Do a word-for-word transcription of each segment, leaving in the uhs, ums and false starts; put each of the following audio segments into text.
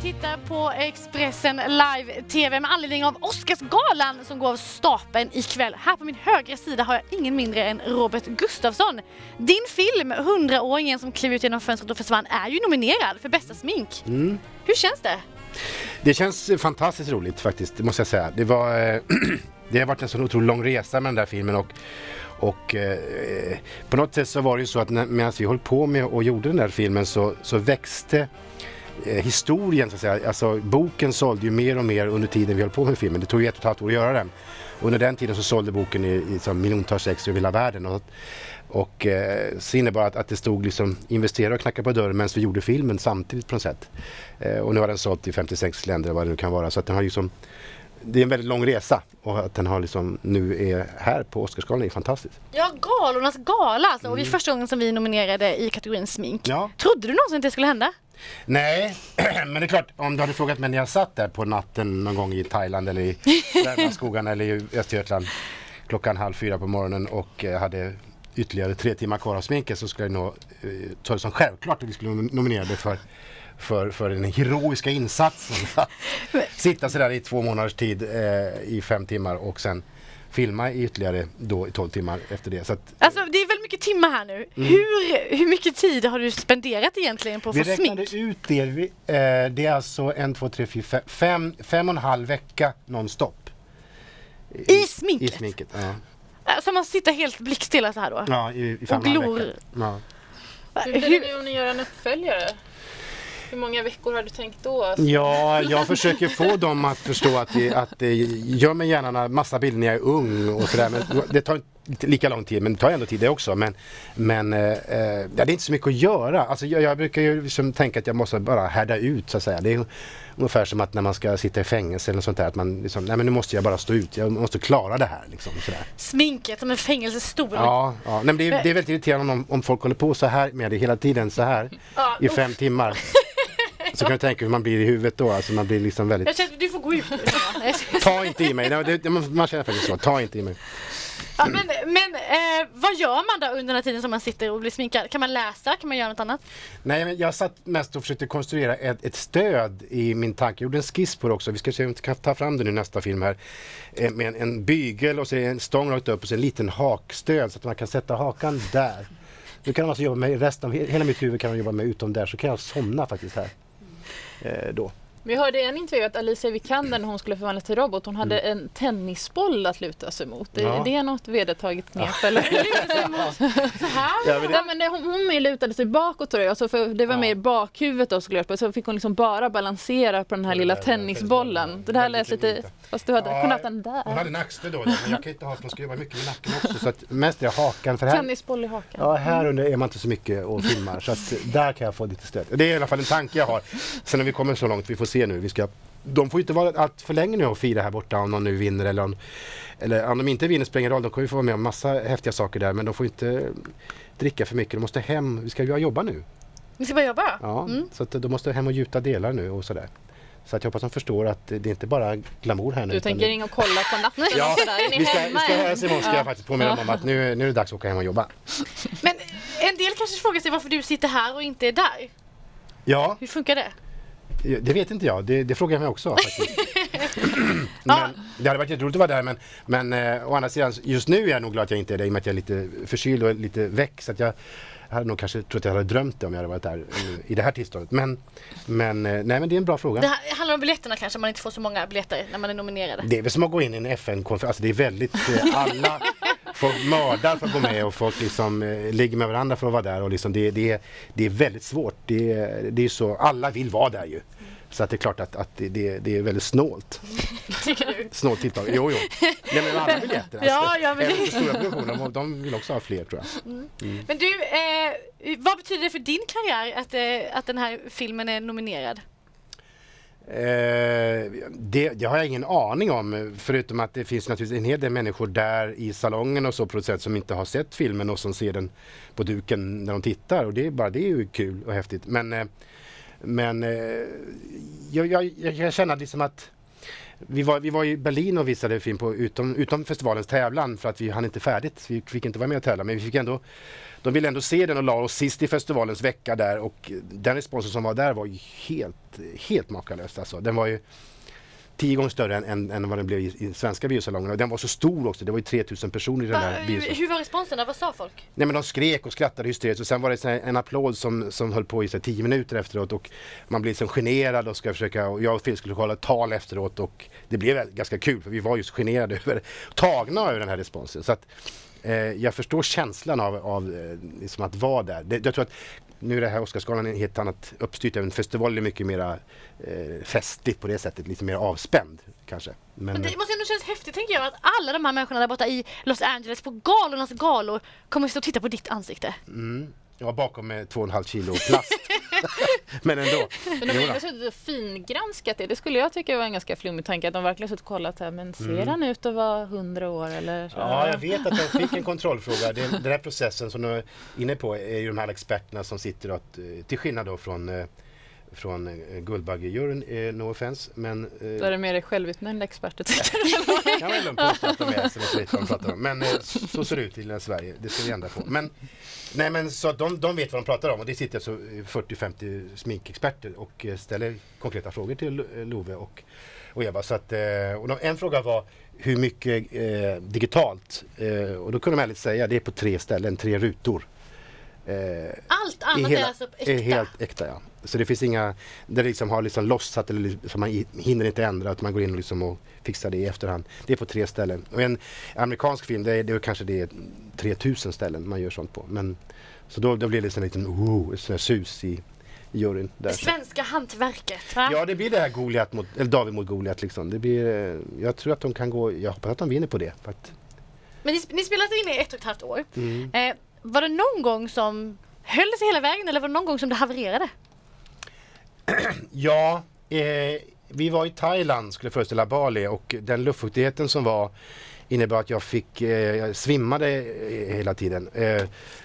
tittar på Expressen Live T V med anledning av Oscarsgalan som går av stapeln ikväll. Här på min högra sida har jag ingen mindre än Robert Gustafsson. Din film, hundraåringen som klev ut genom fönstret och försvann, är ju nominerad för bästa smink. Mm. Hur känns det? Det känns fantastiskt roligt faktiskt, det måste jag säga. Det, var, eh, det har varit en så otroligt lång resa med den där filmen och Och eh, på något sätt så var det ju så att medan vi höll på med och gjorde den där filmen så, så växte eh, historien så att säga. Alltså boken sålde ju mer och mer under tiden vi höll på med filmen. Det tog ju ett och ett halvt år att göra den. Under den tiden så sålde boken i, i så miljontals extra över hela världen. Och, och eh, så innebar att, att det stod liksom investerare och knackade på dörren medan vi gjorde filmen samtidigt på något sätt. Eh, och nu har den sålt i femtiosex länder vad det nu kan vara. Så att den har ju som det är en väldigt lång resa och att den har liksom nu är här på Oscarsgalan är fantastiskt. Ja, galornas gala alltså. Mm. Och det är första gången som vi nominerade i kategorin smink. Ja. Trodde du någonsin att det skulle hända? Nej, men det är klart, om du hade frågat mig när jag satt där på natten någon gång i Thailand eller i Värmlandsskogarna eller i Östergötland klockan halv fyra på morgonen och hade ytterligare tre timmar kvar av sminket, så skulle jag nog eh, ta det som självklart att vi skulle nominera det för För, för den heroiska insatsen att sitta sådär i två månaders tid eh, i fem timmar och sen filma i ytterligare då i tolv timmar efter det. Så att, alltså det är väl mycket timmar här nu. Mm. Hur, hur mycket tid har du spenderat egentligen på att få smink? Vi räknade ut det. Vi, eh, det är alltså en, två, tre, fyra, fem, fem, fem och en halv vecka nonstop. I, I sminket? I sminket, ja. Alltså man sitter helt blickstilla så här då? Ja, i, i fem och en halv vecka. Ja. Hur blir det om ni gör en uppföljare? Hur många veckor har du tänkt då? Alltså? Ja, jag försöker få dem att förstå att det, att det gör mig gärna en massa bilder när jag är ung och sådär. Men det tar inte lika lång tid, men det tar ändå tid det också. Men, men eh, det är inte så mycket att göra. Alltså, jag, jag brukar ju liksom tänka att jag måste bara härda ut så att säga. Det är ungefär som att när man ska sitta i fängelse eller sånt där. Att man liksom, nej men nu måste jag bara stå ut. Jag måste klara det här liksom. Sådär. Sminket som en fängelsestol. Ja, ja. Nej, men det, är, det är väldigt irriterande om, om folk håller på så här med det hela tiden så här ja, i fem timmar. Så kan du tänka hur man blir i huvudet då. Alltså man blir liksom väldigt... Jag känner att du får gå ut. Ta inte i mig. Det, det, man känner faktiskt så. Ta inte i mig. Ja, men men eh, vad gör man då under den här tiden som man sitter och blir sminkad? Kan man läsa? Kan man göra något annat? Nej, men jag satt mest och försökte konstruera ett, ett stöd i min tanke. Jag gjorde en skiss på det också. Vi ska se om vi kan ta fram det nu i nästa film här. Eh, med en, en bygel och så en stång rakt upp och så en liten hakstöd så att man kan sätta hakan där. Nu kan man alltså jobba med resten av hela mitt huvud kan man jobba med utom där, så kan jag somna faktiskt här. Eh, då. Vi hörde i en intervju att Alicia Vikander, när hon skulle förvandlas till robot, hon hade mm. en tennisboll att luta sig mot. Ja. Det är något vedertaget knep. Ja. Eller? Så här? Ja, men det... ja, men det, hon, hon lutade sig bakåt tror jag, så för det var ja. mer bakhuvudet då, skulle jag, så fick hon liksom bara balansera på den här ja, lilla tennisbollen. Det här lät lite, fast du hade ja, kunnat den där. Hon hade en axel då, men jag kan inte ha, för hon ska jobba mycket med nacken också, så att mest är hakan. För här, tennisboll i hakan. Ja, här under är man inte så mycket och filmar, så att där kan jag få lite stöd. Det är i alla fall en tanke jag har. Sen när vi kommer så långt, vi får se nu, vi ska, de får inte vara allt för länge nu och fira här borta om någon nu vinner eller om, eller om de inte vinner spelar ingen roll, de kommer ju få vara med om massa häftiga saker där, men de får inte dricka för mycket, de måste hem, vi ska ju jobba nu. Vi ska bara jobba? Ja, mm. Så att de måste hem och gjuta delar nu och sådär. Så att jag hoppas att de förstår att det är inte bara glamour här nu. Du tänker ringa och kolla på natten? Ja, vi ska, vi ska höra sig imorgon, ska jag faktiskt påminna ja. om att nu, nu är det dags att åka hem och jobba. Men en del kanske frågar sig varför du sitter här och inte är där. Ja. Hur funkar det? Det vet inte jag, det, det frågar jag mig också faktiskt. Men det hade varit jätteroligt att vara där, men, men eh, å andra sidan, just nu är jag nog glad att jag inte är där i och med att jag är lite förkyld och lite väck, så att jag hade nog kanske trott att jag hade drömt det om jag hade varit där i det här tillståndet. Men, men, nej, men det är en bra fråga. Det här handlar om biljetterna kanske, man inte får så många biljetter när man är nominerad. Det är väl som att gå in i en F N-konferens, alltså det är väldigt, alla folk mördar för att gå med och folk liksom eh, ligger med varandra för att vara där och liksom det, det, det är väldigt svårt. Det, det är så, alla vill vara där ju. Så att det är klart att, att det, det är väldigt snålt. Tycker du? Snålt tilltag. Jo, jo. Nej, men alla biljetter. Ja, alltså, ja, men även för stora produktioner, de vill också ha fler, tror jag. Mm. Mm. Men du, eh, vad betyder det för din karriär att, eh, att den här filmen är nominerad? Eh, det, det har jag ingen aning om, förutom att det finns naturligtvis en hel del människor där i salongen och så på ett sätt som inte har sett filmen och som ser den på duken när de tittar, och det är bara, det är ju kul och häftigt. Men, eh, men eh, jag, jag, jag känner liksom att vi, var, vi var i Berlin och visade film på utom, utom festivalens tävlan för att vi hann inte färdigt. Vi fick inte vara med och tävla, men vi fick ändå, de ville ändå se den och la oss sist i festivalens vecka där, och den responsen som var där var ju helt, helt makalös. Alltså. Den var ju tio gånger större än, än, än vad den blev i, i svenska biosalongen. Och den var så stor också. Det var ju tre tusen personer i den här biosalongen. Hur var responsen? Vad sa folk? Nej, men de skrek och skrattade hysteriskt. Och sen var det så här, en applåd som, som höll på i så här, tio minuter efteråt. Och man blev liksom generad och ska försöka... Och jag och Phil skulle hålla ett tal efteråt. Och det blev ganska kul, för vi var just generade över, tagna över den här responsen. Så att eh, jag förstår känslan av, av eh, liksom att vara där. Det, jag tror att nu är det här Oscarsgalan en helt annat uppstyrt. En festival är mycket mer eh, festligt på det sättet. Lite mer avspänd kanske. Men, Men det måste ändå kännas häftigt, tänker jag, att alla de här människorna där borta i Los Angeles på galornas galor kommer stå och titta på ditt ansikte. Mm. Jag var bakom med två och en halv kilo plast. Men ändå. Men de har ändå suttit och fingranskat det. Det skulle jag tycka var en ganska flummig tanke. Att de verkligen suttit och kollat här. Men ser mm. han ut att vara hundra år eller så? Ja, jag vet att jag fick en kontrollfråga. Den, den här processen som du är inne på är ju de här experterna som sitter att, till skillnad då från från uh, Guldbaggejuryn, uh, no offense, men... Uh, Då är det mer självutnämnda experter. Jag vill inte påstå att de är så vet vad de pratar om. Men uh, så ser det ut i Sverige, det ska vi ändra på. Men, nej, men så att de, de vet vad de pratar om, och det sitter alltså fyrtio till femtio sminkexperter och uh, ställer konkreta frågor till uh, Love och, och Eva. Så att, uh, och de, en fråga var hur mycket uh, digitalt, uh, och då kunde de ärligt säga det är på tre ställen, tre rutor. Allt annat hela, är alltså äkta? Är helt äkta, ja. Så det finns inga, där det liksom har liksom lossat eller liksom man hinner inte ändra, att man går in och, liksom och fixar det i efterhand. Det är på tre ställen. Och en amerikansk film, det är, det är kanske det är tre tusen ställen man gör sånt på. Men, så då, då blir det en liten oh, sån sus i, i juryn. Där. Det svenska hantverket, va? Ja, det blir det här Goliat mot, eller David mot Goliat liksom. Det blir, jag tror att de kan gå, jag hoppas att de vinner på det. För att... Men ni, ni spelade in i ett och ett halvt år. Mm. Eh, var det någon gång som höll sig hela vägen, eller var det någon gång som det havererade? Ja, eh, vi var i Thailand, skulle föreställa Bali, och den luftfuktigheten som var innebar att jag fick, eh, jag svimmade eh, hela tiden. Eh,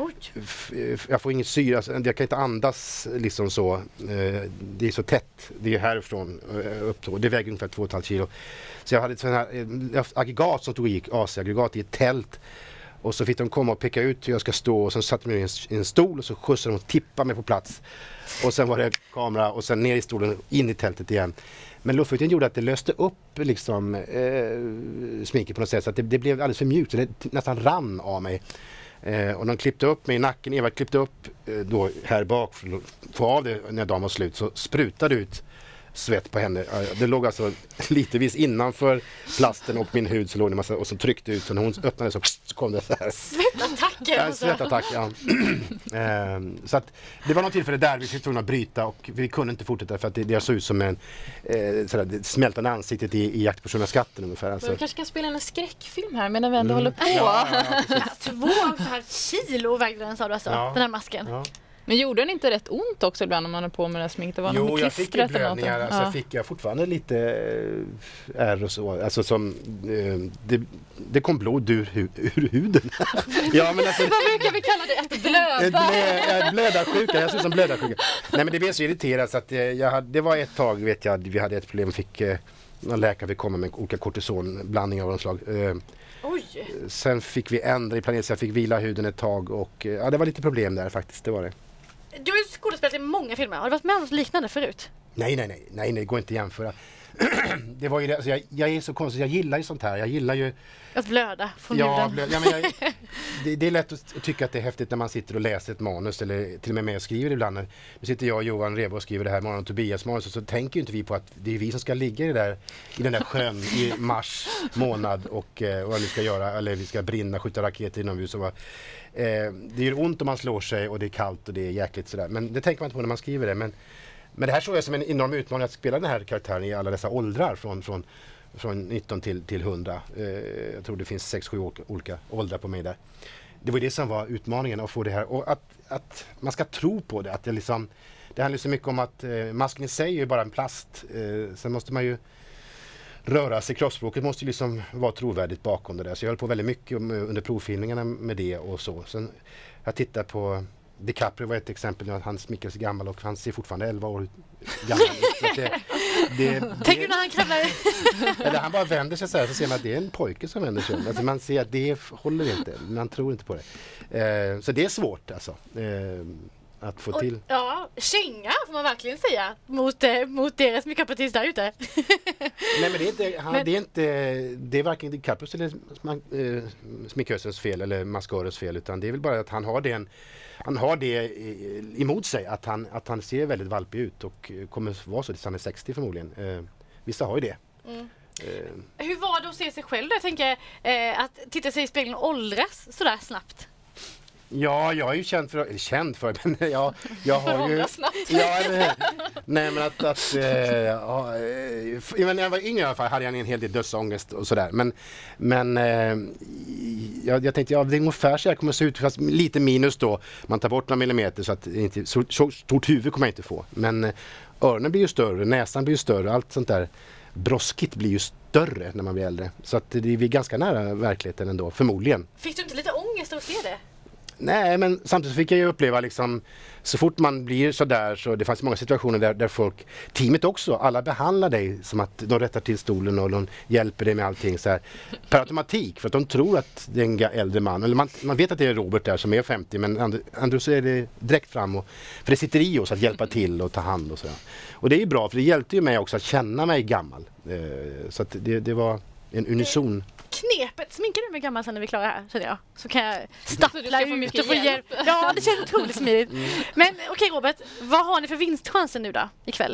f, jag får inget syre, alltså, jag kan inte andas liksom så. Eh, det är så tätt, det är härifrån eh, upp då. Det väger ungefär två och ett halvt kilo. Så jag hade ett sån här eh, aggregat som tog och gick, A C-aggregat i ett tält. Och så fick de komma och peka ut hur jag ska stå, och sen satte de mig i en, i en stol och så skjutsade de och tippade mig på plats. Och sen var det kamera och sen ner i stolen, in i tältet igen. Men luftfuktigheten gjorde att det löste upp liksom, eh, sminket på något sätt, så att det, det blev alldeles för mjukt, så det nästan rann av mig. Eh, och de klippte upp mig i nacken, Eva klippte upp eh, då här bak för att få av det när dagen var slut, så sprutade ut svett på henne. Det låg alltså litevis innanför plasten och min hud, så låg det massa, och så tryckte ut, så när hon öppnade så, så kom det så här. Svettattacker! Ja, svettattack, ja. ehm, så att det var något tillfälle där vi fick tvungna att bryta, och vi kunde inte fortsätta för att det, det såg ut som en eh, sådär, det smältande ansiktet i, i Jakt på sjunga skatten ungefär. Alltså. Vi kanske kan spela en skräckfilm här medan vi ändå mm. håller på. Ja, ja, Två här kilo vägde den, sa du alltså, ja. Den här masken. Ja. Men gjorde den inte rätt ont också ibland om man är på med det här sminket? Det var jo, jag fick ju blödningar. Alltså, ja. Jag fick jag fortfarande lite ärr och så. Alltså som, eh, det, det kom blod ur, ur, ur huden. Ja, men alltså, vad brukar vi kalla det? Att blöda? Blö, blödarsjuka. Jag ser ut som blödarsjuka. Nej, men det blev så irriterat så att eh, jag hade, det var ett tag, vet jag, vi hade ett problem. Fick eh, någon läkare fick komma med olika kortisonblandningar av något slag. Eh, Oj. Sen fick vi ändra i planeringen, så jag fick vila huden ett tag, och eh, ja, det var lite problem där faktiskt, det var det. Du har ju skådespelat i många filmer. Har du varit med om något liknande förut? Nej, nej, nej. Nej, nej, det går inte att jämföra. Det var ju det, alltså jag, jag är så konstig. Jag gillar ju sånt här. Jag gillar ju... Att blöda från ja, huden. Blöda. Ja, men jag, det, det är lätt att tycka att det är häftigt när man sitter och läser ett manus, eller till och med med och skriver ibland. Nu sitter jag och Johan Rebo och skriver det här Morgon och Tobias manus, och så tänker ju inte vi på att det är vi som ska ligga i, det där, i den där sjön i mars månad och, och vad vi ska göra, eller vi ska brinna, skjuta raketer inomhus och vad. Eh, det gör ont om man slår sig, och det är kallt och det är jäkligt sådär. Men det tänker man inte på när man skriver det. Men, men det här såg jag som en enorm utmaning att spela den här karaktären i alla dessa åldrar. Från, från, från nitton till, till hundra. Eh, jag tror det finns sex sju olika åldrar på mig där. Det var det som var utmaningen, att få det här. Och att, att man ska tro på det. Att det, liksom, det handlar så mycket om att eh, masken i sig är ju bara en plast. Eh, sen måste man ju röra sig, kroppsspråket måste ju liksom vara trovärdigt bakom det där. Så jag höll på väldigt mycket under provfilmningarna med det och så. Sen jag tittar på DiCaprio var ett exempel att han smickrar sig gammal och han ser fortfarande elva år gammal ut. Det, det, Tänk när han kravlar. Eller han bara vänder sig så här så ser man att det är en pojke som vänder sig. Alltså man ser att det håller inte. Man tror inte på det. Eh, så det är svårt alltså. Eh, att få till. Och, ja, känga får man verkligen säga mot, eh, mot deras makeupartist där ute. Nej men det är inte, han, men, det är inte det är varken DiCaprios eller eh, sminkösens fel eller maskarens fel, utan det är väl bara att han har det en, han har det emot sig att han, att han ser väldigt valpig ut och kommer vara så tills han är sextio förmodligen. Eh, vissa har ju det. Mm. Eh. Hur var det att se sig själv då? Jag tänker eh, att titta sig i spegeln och åldras sådär snabbt. Ja, jag är ju känd för, eller känd för, men jag, jag har ju... Ja, eller, nej, men att... att äh, ja, äh, när jag var yngre i alla fall hade jag en hel del dödsångest och sådär. Men, men äh, jag, jag tänkte, ja, det är ungefär så jag kommer att se ut, fast lite minus då. Man tar bort några millimeter så att inte, så, så stort huvud kommer jag inte få. Men äh, öronen blir ju större, näsan blir ju större, allt sånt där. Broskigt blir ju större när man blir äldre. Så att det är ganska nära verkligheten ändå, förmodligen. Fick du inte lite ångest att se det? Nej, men samtidigt fick jag ju uppleva liksom, så fort man blir så där, så det fanns många situationer där, där folk, teamet också, alla behandlar dig som att de rättar till stolen och de hjälper dig med allting så här, per automatik, för att de tror att det är en äldre man, eller man, man vet att det är Robert där som är femtio, men ändå så är det direkt fram, och, för det sitter i oss att hjälpa till och ta hand och så. Och det är ju bra, för det hjälpte ju mig också att känna mig gammal, eh, så att det, det var en unison. Knepet, sminkar du mig gammal sen när vi är klara här, känner jag. Så kan jag stappla ut och få hjälp. hjälp. Ja, det känns otroligt smidigt. Mm. Men okej okay, Robert, vad har ni för vinstchansen nu då, ikväll?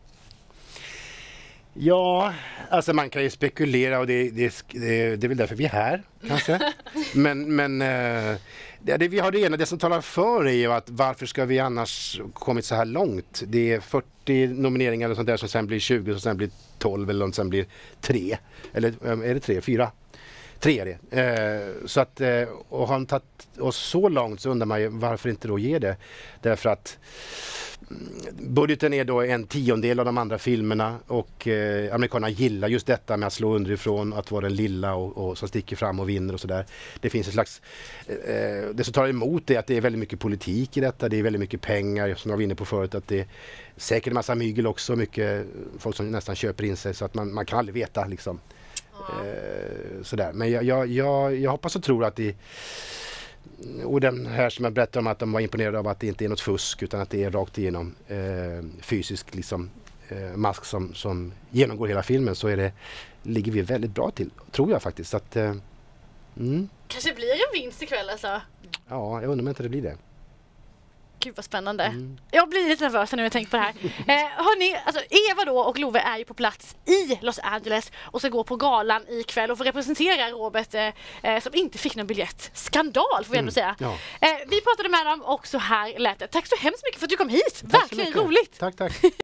Ja, alltså man kan ju spekulera och det, det, det, det är väl därför vi är här, kanske. men men äh, det, det, vi har det ena, det som talar för är ju att varför ska vi annars kommit så här långt? Det är fyrtio nomineringar och sånt där som sen blir tjugo, som sen blir tolv eller som sen blir tre. Eller är det tre, fyra? Tre är det. Eh, så att, eh, och har han tagit oss så långt så undrar man ju varför inte då ge det. Därför att budgeten är då en tiondel av de andra filmerna och eh, amerikanerna gillar just detta med att slå underifrån, att vara den lilla och, och som sticker fram och vinner och sådär. Det finns en slags, eh, det som tar emot är att det är väldigt mycket politik i detta, det är väldigt mycket pengar som jag var inne på förut, att det är säkert en massa mygel också, mycket folk som nästan köper in sig så att man, man kan aldrig veta liksom. Ja. Eh, sådär. Men jag, jag, jag, jag hoppas och tror att det. Och den här som jag berättade om, att de var imponerade av att det inte är något fusk utan att det är rakt igenom eh, fysisk liksom, eh, mask som, som genomgår hela filmen, så är det, ligger vi väldigt bra till, tror jag faktiskt. Så att, eh, mm. Kanske blir en vinst ikväll alltså? Ja, jag undrar om inte det blir det. Gud vad spännande. Mm. Jag blir lite nervös när jag tänker på det här. Eh, hörni, alltså Eva då och Love är ju på plats i Los Angeles och ska gå på galan ikväll och få representera Robert eh, som inte fick någon biljett. Skandal får vi ändå säga. Mm, ja. eh, vi pratade med dem och så här lät det. Tack så hemskt mycket för att du kom hit. Tack. Verkligen roligt. Tack, tack.